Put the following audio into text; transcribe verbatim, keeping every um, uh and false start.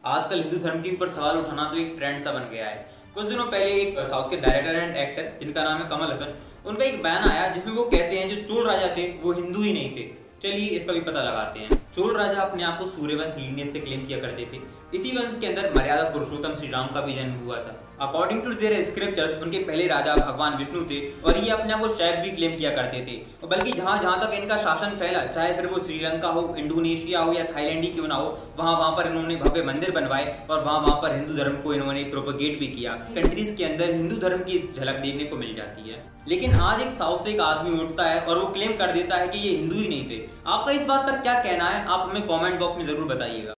आजकल हिंदू धर्म के ऊपर सवाल उठाना तो एक ट्रेंड सा बन गया है। कुछ दिनों पहले एक साउथ के डायरेक्टर एंड एक्टर जिनका नाम है कमल हसन, उनका एक बयान आया जिसमें वो कहते हैं जो चोल राजा थे वो हिंदू ही नहीं थे। चलिए इसका भी पता लगाते हैं। चोल राजा अपने आप को सूर्यवंश लीनियज से क्लेम किया करते थे। इसी वंश के अंदर मर्यादा पुरुषोत्तम श्री राम का भी जन्म हुआ था। अकॉर्डिंग टू देयर स्क्रिप्चर्स उनके पहले राजा भगवान विष्णु थे और ये अपने आप को शैव भी क्लेम किया करते थे। और बल्कि जहाँ जहाँ तक इनका शासन फैला, चाहे फिर वो श्रीलंका हो, इंडोनेशिया हो या थाईलैंड ही क्यों ना हो, वहाँ वहाँ पर इन्होंने भव्य मंदिर बनवाए और वहाँ वहाँ पर हिंदू धर्म को इन्होंने प्रोपेगेट भी किया। कंट्रीज के अंदर हिंदू धर्म की झलक देखने को मिल जाती है। लेकिन आज एक साउथ से एक आदमी उठता है और वो क्लेम कर देता है कि ये हिंदू ही नहीं थे। आपका इस बात पर क्या कहना है, आप हमें कमेंट बॉक्स में जरूर बताइएगा।